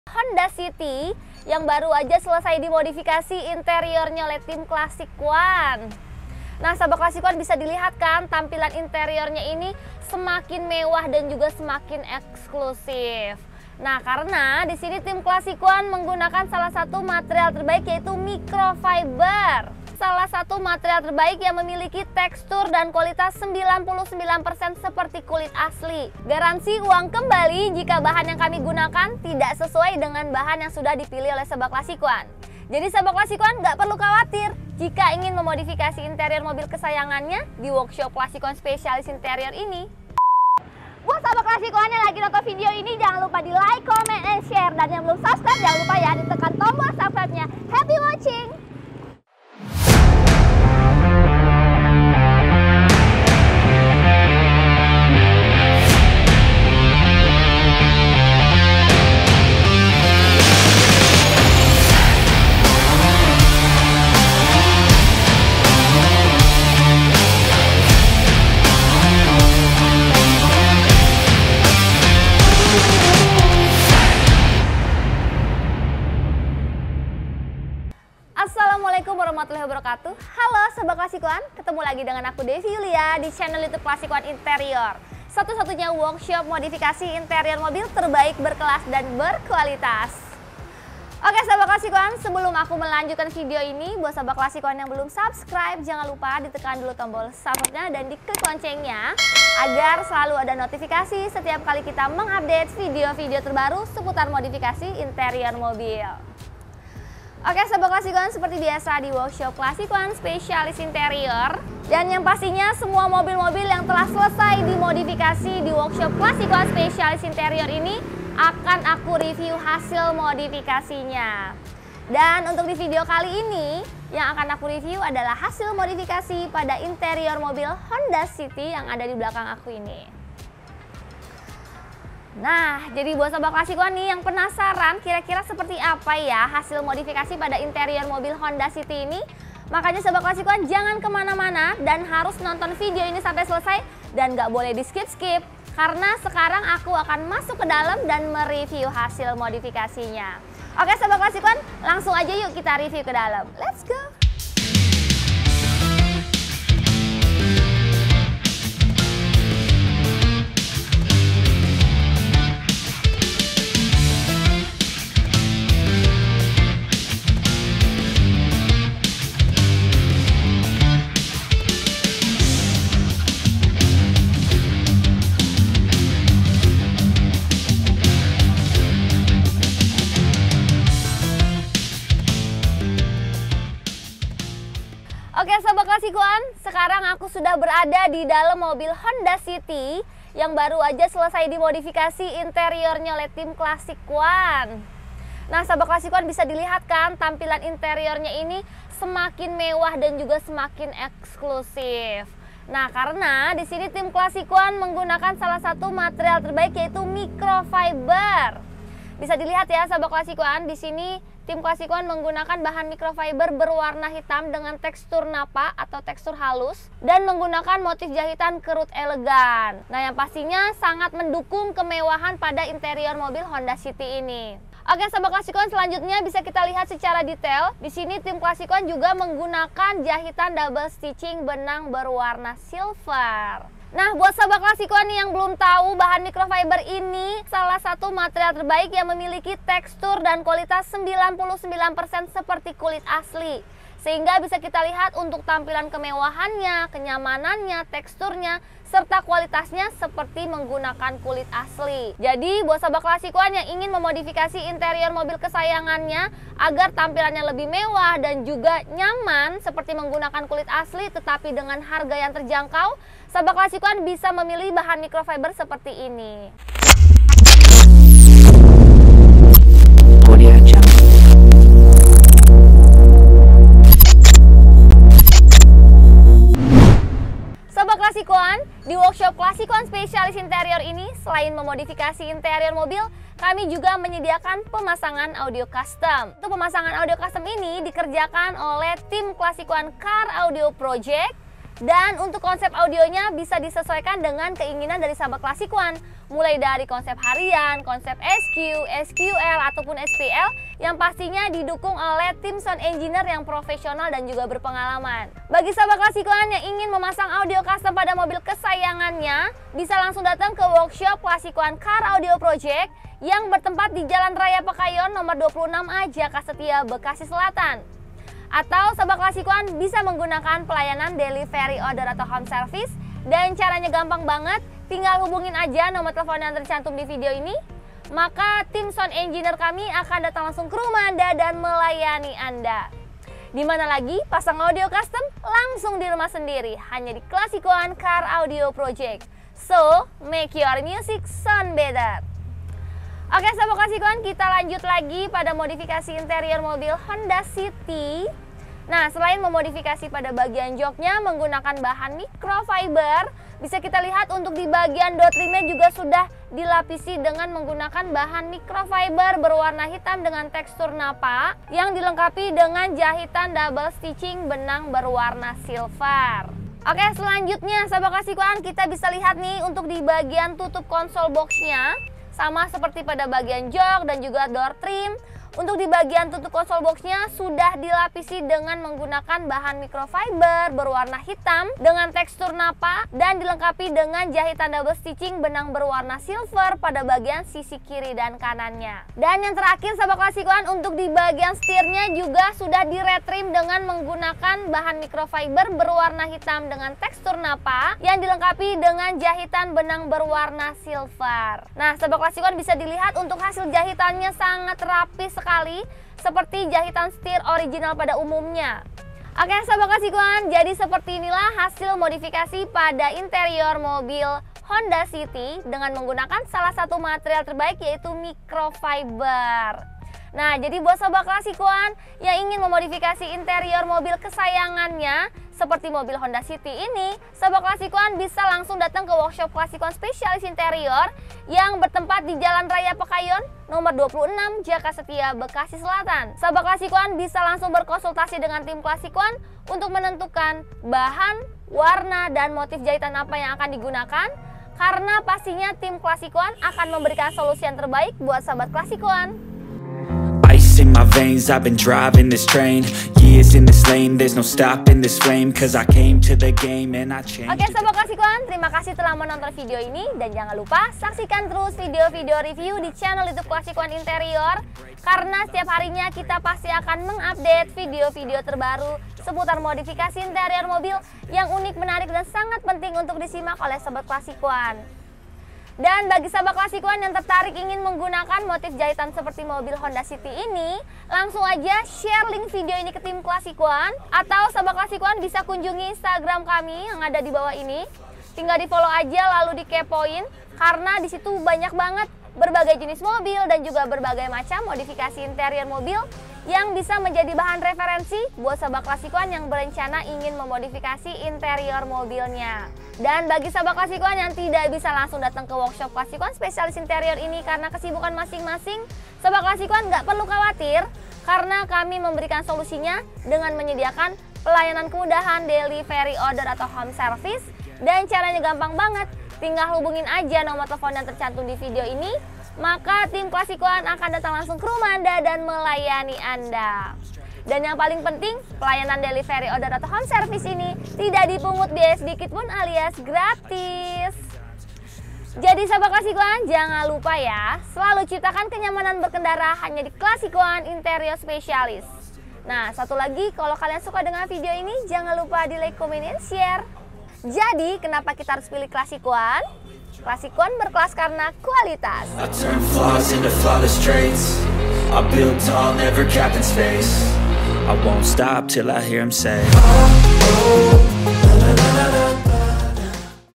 Honda City yang baru aja selesai dimodifikasi interiornya oleh tim Classic One. Nah, sahabat Classic One, bisa dilihat kan tampilan interiornya ini semakin mewah dan juga semakin eksklusif. Nah, karena di sini tim Classic One menggunakan salah satu material terbaik, yaitu microfiber. Salah satu material terbaik yang memiliki tekstur dan kualitas 99% seperti kulit asli. Garansi uang kembali jika bahan yang kami gunakan tidak sesuai dengan bahan yang sudah dipilih oleh sahabat Classic One. Jadi sahabat Classic One nggak perlu khawatir jika ingin memodifikasi interior mobil kesayangannya di workshop Classic One spesialis interior ini. Buat sahabat Classic One yang lagi nonton video ini, jangan lupa di like, comment, and share. Dan yang belum subscribe, jangan lupa ya ditekan tombol subscribe-nya. Happy watching! Assalamualaikum warahmatullahi wabarakatuh. Halo sahabat Classic One, ketemu lagi dengan aku Devi Yulia di channel YouTube Classic One Interior. Satu-satunya workshop modifikasi interior mobil terbaik, berkelas dan berkualitas. Oke sahabat Classic One, sebelum aku melanjutkan video ini, buat sahabat Classic One yang belum subscribe, jangan lupa ditekan dulu tombol subscribe-nya dan diklik loncengnya agar selalu ada notifikasi setiap kali kita mengupdate video-video terbaru seputar modifikasi interior mobil. Oke sahabat Classic One, seperti biasa di workshop Classic One spesialis interior. Dan yang pastinya semua mobil-mobil yang telah selesai dimodifikasi di workshop Classic One spesialis interior ini akan aku review hasil modifikasinya. Dan untuk di video kali ini yang akan aku review adalah hasil modifikasi pada interior mobil Honda City yang ada di belakang aku ini. Nah, jadi buat sahabat Classic One nih yang penasaran kira-kira seperti apa ya hasil modifikasi pada interior mobil Honda City ini, makanya sahabat Classic One jangan kemana-mana dan harus nonton video ini sampai selesai dan nggak boleh di skip-skip, karena sekarang aku akan masuk ke dalam dan mereview hasil modifikasinya. Oke sahabat Classic One, langsung aja yuk kita review ke dalam. Let's go! Oke sahabat Classic One, sekarang aku sudah berada di dalam mobil Honda City yang baru aja selesai dimodifikasi interiornya oleh tim Classic One. Nah sahabat Classic One, bisa dilihat kan tampilan interiornya ini semakin mewah dan juga semakin eksklusif. Nah karena di sini tim Classic One menggunakan salah satu material terbaik, yaitu microfiber. Bisa dilihat ya sahabat Classic One, di sini tim Classic One menggunakan bahan microfiber berwarna hitam dengan tekstur napa atau tekstur halus dan menggunakan motif jahitan kerut elegan. Nah, yang pastinya sangat mendukung kemewahan pada interior mobil Honda City ini. Oke, sahabat Classic One, selanjutnya bisa kita lihat secara detail. Di sini tim Classic One juga menggunakan jahitan double stitching benang berwarna silver. Nah, buat sahabat Classic One yang belum tahu, bahan microfiber ini salah satu material terbaik yang memiliki tekstur dan kualitas 99% seperti kulit asli. Sehingga bisa kita lihat untuk tampilan kemewahannya, kenyamanannya, teksturnya, serta kualitasnya seperti menggunakan kulit asli. Jadi buat sahabat Classic One yang ingin memodifikasi interior mobil kesayangannya agar tampilannya lebih mewah dan juga nyaman seperti menggunakan kulit asli tetapi dengan harga yang terjangkau, sahabat Classic One bisa memilih bahan microfiber seperti ini. Sahabat Classic One, di workshop Classic One spesialis interior ini, selain memodifikasi interior mobil, kami juga menyediakan pemasangan audio custom. Untuk pemasangan audio custom ini dikerjakan oleh tim Classic One Car Audio Project Dan untuk konsep audionya bisa disesuaikan dengan keinginan dari sahabat Classic One. Mulai dari konsep harian, konsep SQ, SQL, ataupun SPL yang pastinya didukung oleh tim sound engineer yang profesional dan juga berpengalaman. Bagi sahabat Classic One yang ingin memasang audio custom pada mobil kesayangannya, bisa langsung datang ke workshop Classic One Car Audio Project yang bertempat di Jalan Raya Pekayon nomor 26A Jaka Setia, Bekasi Selatan. Atau sahabat Classic One bisa menggunakan pelayanan delivery order atau home service, dan caranya gampang banget, tinggal hubungin aja nomor telepon yang tercantum di video ini. Maka tim sound engineer kami akan datang langsung ke rumah Anda dan melayani Anda. Dimana lagi pasang audio custom langsung di rumah sendiri, hanya di Classic One Car Audio Project. So, make your music sound better. Oke sahabat Classic One, kita lanjut lagi pada modifikasi interior mobil Honda City. Nah, selain memodifikasi pada bagian joknya menggunakan bahan microfiber, bisa kita lihat untuk di bagian door trimnya juga sudah dilapisi dengan menggunakan bahan microfiber berwarna hitam dengan tekstur napa yang dilengkapi dengan jahitan double stitching benang berwarna silver. Oke, selanjutnya sahabat Classic One, kita bisa lihat nih untuk di bagian tutup konsol boxnya. Sama seperti pada bagian jok dan juga door trim, untuk di bagian tutup konsol boxnya sudah dilapisi dengan menggunakan bahan microfiber berwarna hitam dengan tekstur napa dan dilengkapi dengan jahitan double stitching benang berwarna silver pada bagian sisi kiri dan kanannya. Dan yang terakhir sahabat Classic One, untuk di bagian setirnya juga sudah di-retrim dengan menggunakan bahan microfiber berwarna hitam dengan tekstur napa yang dilengkapi dengan jahitan benang berwarna silver. Nah sahabat Classic One, bisa dilihat untuk hasil jahitannya sangat rapi sekali, seperti jahitan setir original pada umumnya. Oke sahabat Classic One, jadi seperti inilah hasil modifikasi pada interior mobil Honda City dengan menggunakan salah satu material terbaik, yaitu microfiber. Nah, jadi buat sahabat Classic One yang ingin memodifikasi interior mobil kesayangannya seperti mobil Honda City ini, sahabat Classic One bisa langsung datang ke workshop Classic One Spesialis Interior yang bertempat di Jalan Raya Pekayon nomor 26 Jaka Setia, Bekasi Selatan. Sahabat Classic One bisa langsung berkonsultasi dengan tim Classic One untuk menentukan bahan, warna, dan motif jahitan apa yang akan digunakan, karena pastinya tim Classic One akan memberikan solusi yang terbaik buat sahabat Classic One. In my veins, I've been driving this train. Years in this lane, there's no stopping this flame. Cause I came to the game and I changed. Oke sahabat Classic One, terima kasih telah menonton video ini. Dan jangan lupa saksikan terus video-video review di channel YouTube Classic One Interior, karena setiap harinya kita pasti akan mengupdate video-video terbaru seputar modifikasi interior mobil yang unik, menarik, dan sangat penting untuk disimak oleh sahabat Classic One. Dan bagi sahabat Classic One yang tertarik ingin menggunakan motif jahitan seperti mobil Honda City ini, langsung aja share link video ini ke tim Classic One, atau sahabat Classic One bisa kunjungi Instagram kami yang ada di bawah ini. Tinggal di follow aja lalu dikepoin, karena di situ banyak banget berbagai jenis mobil dan juga berbagai macam modifikasi interior mobil yang bisa menjadi bahan referensi buat sahabat Classic One yang berencana ingin memodifikasi interior mobilnya. Dan bagi sahabat Classic One yang tidak bisa langsung datang ke workshop Classic One Spesialis Interior ini karena kesibukan masing-masing, sahabat Classic One nggak perlu khawatir, karena kami memberikan solusinya dengan menyediakan pelayanan kemudahan delivery order atau home service. Dan caranya gampang banget, tinggal hubungin aja nomor telepon yang tercantum di video ini, maka tim Classic One akan datang langsung ke rumah Anda dan melayani Anda. Dan yang paling penting, pelayanan delivery order atau home service ini tidak dipungut biaya sedikit pun alias gratis. Jadi sahabat Classic One, jangan lupa ya, selalu ciptakan kenyamanan berkendara hanya di Classic One Interior Spesialis. Nah, satu lagi, kalau kalian suka dengan video ini, jangan lupa di like, comment, dan share. Jadi, kenapa kita harus pilih Classic One? Classic One berkelas karena kualitas. I turn flaws into flawless traits. I build tall, never capped in space. I won't stop till I hear him say, oh, oh.